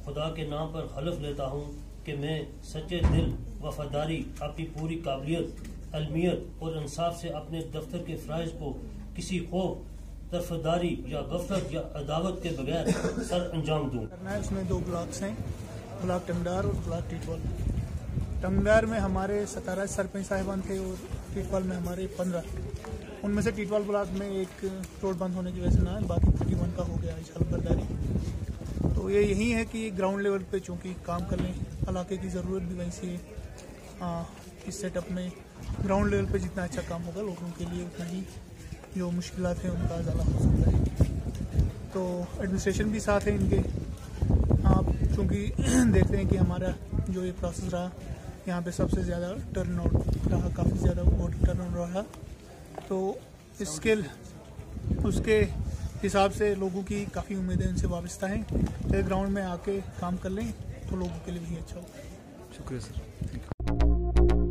खुदा के नाम पर हलफ लेता हूँ कि मैं सच्चे दिल, वफादारी, अपनी पूरी काबिलियत, अलमियत और इंसाफ से अपने दफ्तर के फ़राइज़ को किसी खौफ, तरफदारी या गफलत या अदावत के बगैर सर अंजाम दूँ। इसमें 2 ब्लॉक्स हैं, ब्लॉक टंगडार और ब्लॉक टीटवाल। टंगडार में हमारे 17 सरपंच साहिबान थे और टीटवाल में हमारे 15। उनमें से टीटवाल ब्लॉक में एक रोड बंद होने की वजह से ना, बाकी 41 का हो गया है बर्दारी। तो ये यही है कि ग्राउंड लेवल पे चूँकि काम कर लें, इलाके की ज़रूरत भी वैसी है। इस सेटअप में ग्राउंड लेवल पे जितना अच्छा काम होगा लोगों के लिए उतना ही जो मुश्किलात हैं उनका ज़्यादा हो सकता है। तो एडमिनिस्ट्रेशन भी साथ है इनके। आप चूँकि देखते हैं कि हमारा जो ये प्रोसेस रहा, यहाँ पे सबसे ज़्यादा टर्नआउट रहा, काफ़ी ज़्यादा वोट टर्नआउट रहा। तो उसके हिसाब से लोगों की काफ़ी उम्मीदें इनसे वाबस्ता हैं। तो ग्राउंड में आके काम कर लें तो लोगों के लिए भी अच्छा होगा। शुक्रिया सर, थैंक यू।